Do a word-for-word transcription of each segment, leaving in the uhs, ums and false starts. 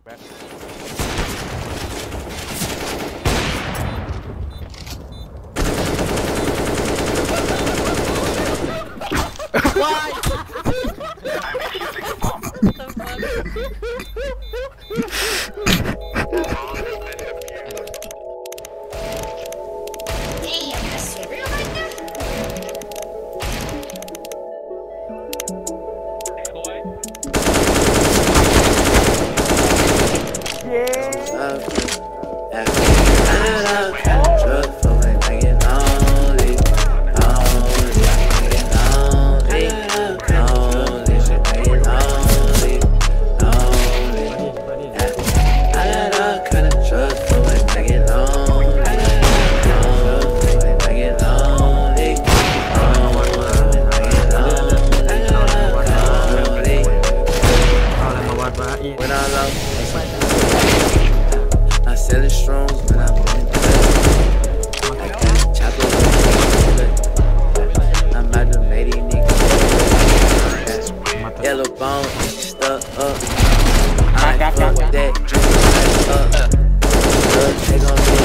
Back. Why? Damn, that's real right there? When I love, I sell it strong when I'm in I got chocolate. I'm about to make these niggas yellow bone stuck up. I ain't fuck with that, drink up. Drugs, they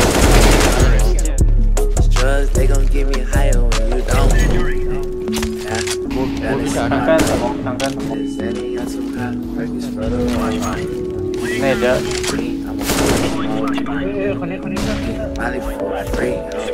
gon' get drugs, they gon' get me higher when you don't. Yeah, that is setting us some hot breakfast for the one. เนี่ยเยอะ Molly for free.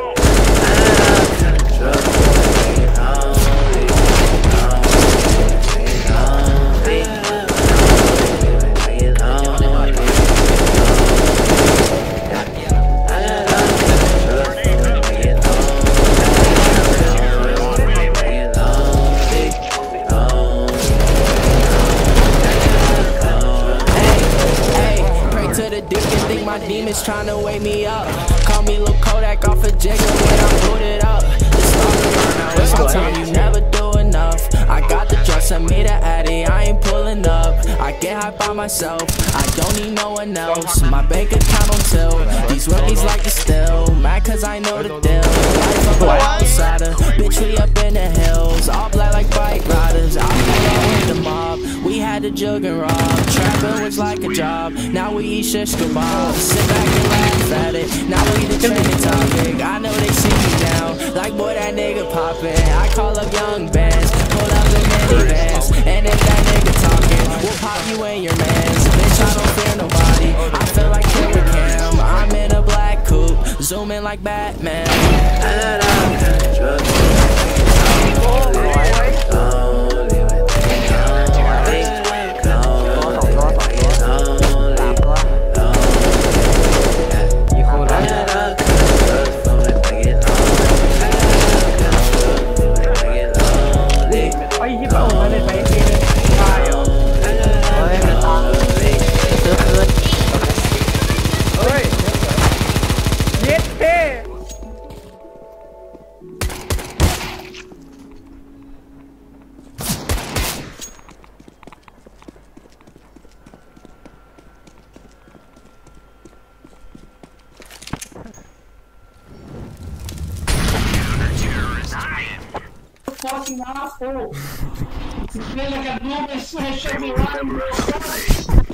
My demons tryna wake me up. Call me Lil Kodak off a jigger when I boot it up. It's now, it's my time, you never do enough. I got the drugs, I made an addy, I ain't pulling up. I get high by myself, I don't need no one else. My bank account on tilt, these rookies like to steal. Mad cause I know the deal. Life of an outsider, bitch we up in the hills. All black like bike riders, I pull out with the mob. We had to jug and rob, trapping was like a job. Now we eat shish kebab, sit back and laugh at it. Now we the trending topic, I know they see me down. Like boy that nigga poppin', I call up young bands. Pull up the minivans, and if that nigga talking, we'll pop you in your mans. Bitch I don't fear nobody, I feel like Killer Cam. I'm in a black coupe, zooming like Batman. Fucking asshole! You feel like a blue man showed me right in the